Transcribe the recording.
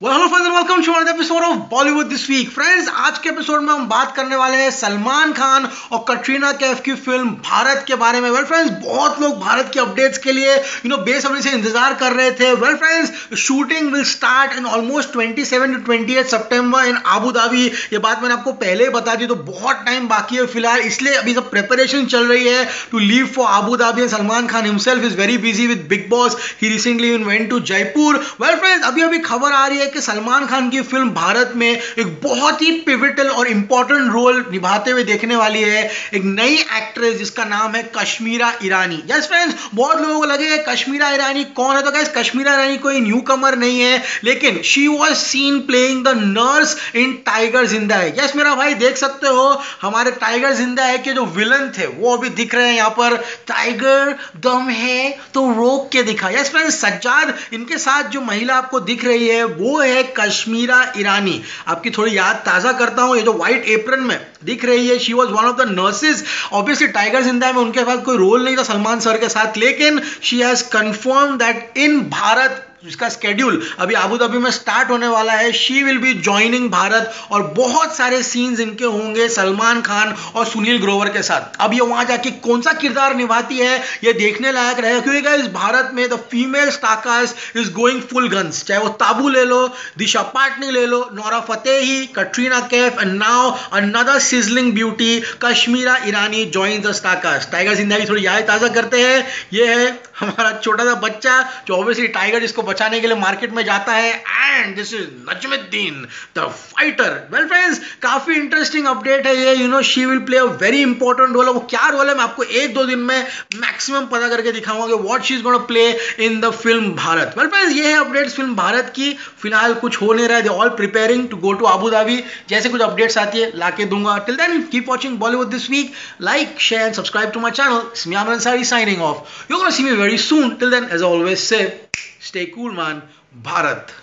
Hello friends, welcome to another episode of Bollywood this week. Friends, आज के episode में हम बात करने वाले हैं सलमान खान और कटरीना कैफ की फिल्म भारत के बारे में। वेल फ्रेंड्स, बहुत लोग भारत की अपडेट्स के लिए बेसब्री से इंतजार कर रहे थे। Well friends, shooting will start in almost 27 to 28 September in Abu Dhabi. ये बात मैंने आपको पहले ही बता दी, तो बहुत टाइम बाकी है फिलहाल, इसलिए अभी सब प्रिपरेशन चल रही है to leave for Abu Dhabi. Salman Khan himself is very busy with Bigg Boss. He recently went to Jaipur. Well friends, अभी अभी खबर आ रही है कि सलमान खान की फिल्म भारत में एक बहुत ही पिवटल और इंपॉर्टेंट रोल निभाते हुए देखने वाली है एक नई एक्ट्रेस जिसका नाम है कश्मीरा ईरानी। यस फ्रेंड्स, बहुत लोगों को लगेगा कश्मीरा ईरानी कौन है, तो गाइस कश्मीरा ईरानी कोई न्यू कमर नहीं है, लेकिन she was seen playing the nurse in Tiger Zinda Hai. Yes मेरा भाई, देख सकते हो हमारे टाइगर जिंदा है के जो विलन थे वो अभी दिख रहे हैं यहाँ पर। टाइगर दम है तो रोक के दिखा। यस फ्रेंड्स, सज्जाद इनके साथ जो महिला आपको दिख रही है वो है कश्मीरा ईरानी। आपकी थोड़ी याद ताजा करता हूं, ये जो व्हाइट एप्रन में दिख रही है, she was one of the nurses. Obviously Tiger Zinda में उनके पास कोई रोल नहीं था सलमान सर के साथ, लेकिन she has confirm that in Bharat जिसका स्केड्यूल अभी आबू धाबी में स्टार्ट होने वाला है, she will be joining Bharat और बहुत सारे सीन्स इनके होंगे सलमान खान और सुनील ग्रोवर के साथ। अब ये वहां जाके कौन सा किरदार निभाती है ये देखने लायक रहेगा, क्योंकि इस भारत में the female starcast is going full guns. चाहे वो ताबू ले लो, दिशा पाटनी ले लो, Nora Fatehi, Katrina Kaif and now another sizzling beauty Kashmira Irani join the starcast. Tiger Zinda की थोड़ी याद ताजा करते हैं। ये है हमारा छोटा सा बच्चा जो ऑब्वियसली टाइगर जिसको बचाने के लिए मार्केट में जाता है, and this is Najmuddin the fighter. Well friends, काफी इंटरेस्टिंग अपडेट है ये। She will play a very important role. वो क्या रोल है मैं आपको एक दो दिन में मैक्सिमम पता करके दिखाऊंगा कि what she is gonna play in the film Bharat. Well friends, ये है अपडेट्स फिल्म भारत की। फिलहाल कुछ हो नहीं रहा है, they all preparing to go to Abu Dhabi. जैसे कुछ अपडेट्स आती है लाके दूंगा। Till then keep watching Bollywood this week. Like, share and subscribe to my channel. It's me, Amran Ansari, signing off. You're gonna see me very soon. Till then, as I always say, stay cool man. Bharat.